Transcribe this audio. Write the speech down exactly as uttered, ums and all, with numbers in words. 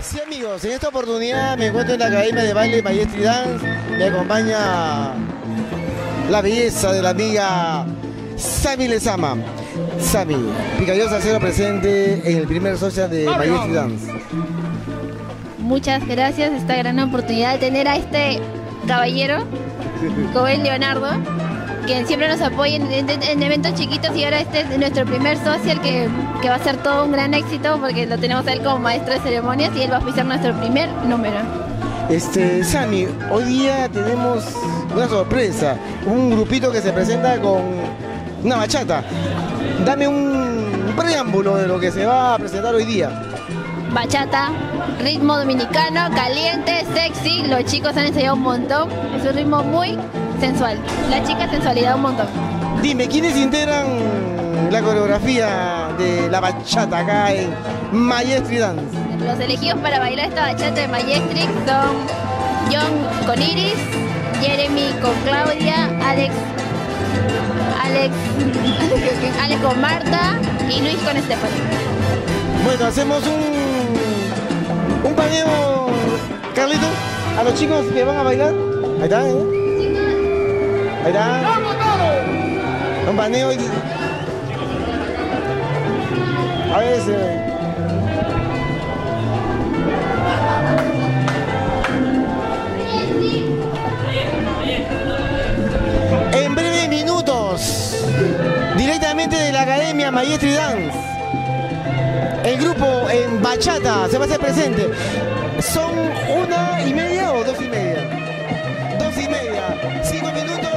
Sí, amigos, en esta oportunidad me encuentro en la Academia de Baile Maestri Dance. Me acompaña la belleza de la amiga Sami Lezama. Sami, Picayos Acero presente en el primer social de Maestri Dance. Muchas gracias, esta gran oportunidad de tener a este caballero, como es Leonardo, que siempre nos apoya en, en, en eventos chiquitos, y ahora este es nuestro primer social que, que va a ser todo un gran éxito porque lo tenemos a él como maestro de ceremonias y él va a oficiar nuestro primer número. Este, Sami, hoy día tenemos una sorpresa, un grupito que se presenta con una bachata. Dame un preámbulo de lo que se va a presentar hoy día. Bachata, ritmo dominicano, caliente, sexy, los chicos han ensayado un montón, es un ritmo muy sensual, la chica sensualidad un montón. Dime, ¿quiénes integran la coreografía de la bachata acá en Maestri Dance? Los elegidos para bailar esta bachata de Maestri son John con Iris, Jeremy con Claudia, Alex, Alex, Alex con Marta y Luis con Stephanie. Bueno, hacemos un, un paneo, Carlito, a los chicos que van a bailar. Ahí está, ¿eh? Ahí está. Un paneo. Y... A ver si... En breves minutos, directamente de la Academia Maestri Dance, el grupo en bachata se va a hacer presente. ¿Son una y media o dos y media? Dos y media. Cinco minutos.